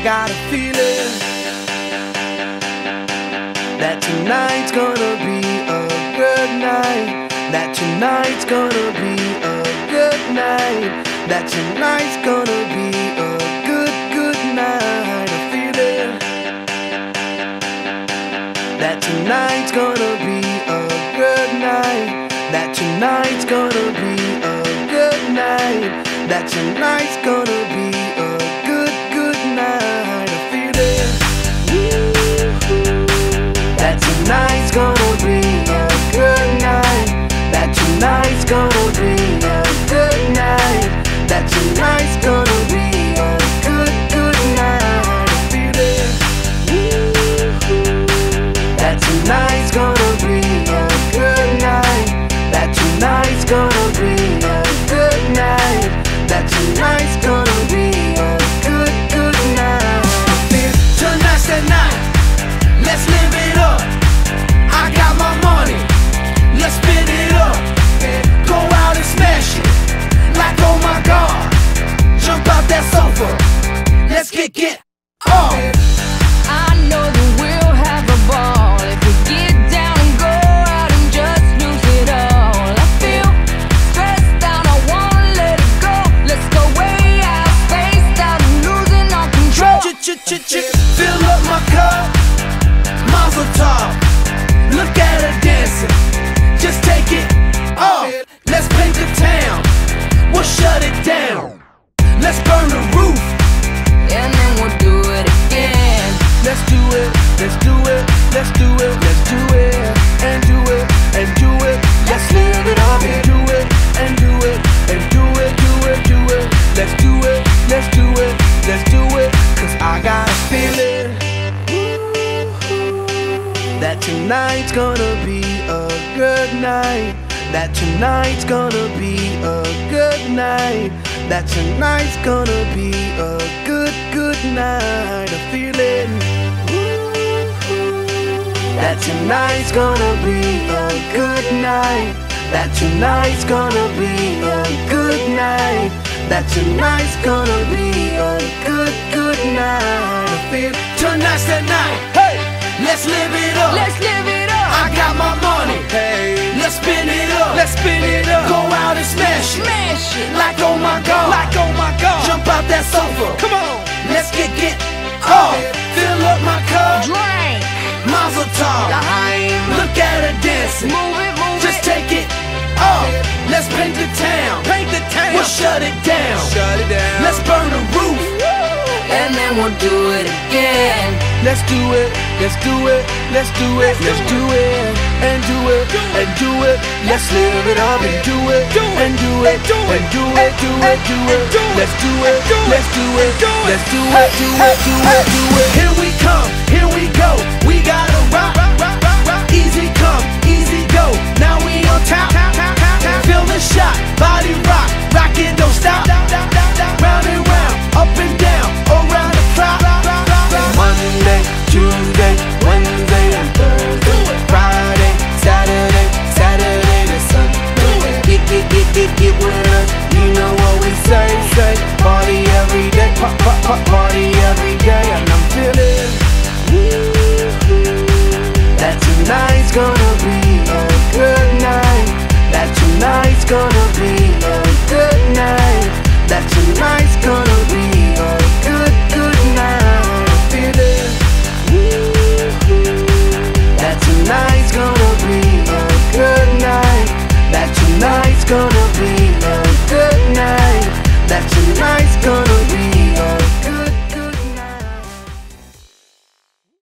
got a feeling that tonight's gonna be a good night. That tonight's gonna be a good night. That tonight's gonna be a good night. A feeling that tonight's gonna be a good night. That tonight's gonna be a good night. That tonight's gonna be a good night. A feeling that tonight's gonna be a good night. That tonight's gonna be a good night. That tonight's gonna be a good night. A feeling that tonight's gonna be a good night. That tonight's gonna be a good night. That tonight's gonna be a good night. Tonight's the night, let's live it up. I got my money, let's spin it up. Go out and smash it, like oh my God. Jump out that sofa, let's get off. I know that we'll have a ball if we get down and go out and just lose it all. I feel stressed out, I wanna let it go. Let's go way out, spaced out, and losing all control. Fill up my cup, Mazel tov. Look at her dancing, just take it off. Let's paint the town, we'll shut it down. Let's burn the roof, And then we'll do it again. let's do it, let's do it, let's do it, let's do it, and do it, and do it. Let's live it up and do it, and do it, and do it, do it, do it. Let's do it, let's do it, let's do it. Cause I got a feeling that tonight's gonna be a good night. That tonight's gonna be a good night. That tonight's gonna be a good night. A feeling that tonight's gonna be a good night. That tonight's gonna be a good night. That tonight's gonna be a good night. I feel tonight's the night. Hey, let's live it up. Let's live it up. I got my money. Hey, let's spin it up. Let's spin it up. Go out and smash it. Smash it. Like oh my God. Like oh my God. Jump out that sofa. Come on. Let's get off. Fill up my cup. Drink. Mazel tov. Look at her dancing. Move it, move Just it. take it off. Let's paint the town. Paint the town. We'll shut it down. Shut it down. Let's burn the roof. And then we'll do it again. Let's do it. Let's do it. Let's do it. Let's do it. And do it. And do it. Let's live it up and do it. And do it. And do it. Do it. Do it. Let's do it. Let's do it. Let's do it. Do it. Do it. Do it. Here we come. Here we go. We gotta rock. Easy come. Easy go. Now we on top. Feel the shot. Body rock. Rock it. Don't stop. Round and round. Up and down. Around the clock. Monday, Tuesday, Wednesday, and Thursday. Friday, Saturday, Saturday to Sunday. Get with us. You know what we say. Party every day. Party every day. And I'm feeling that tonight's gonna be a good night. That tonight's gonna be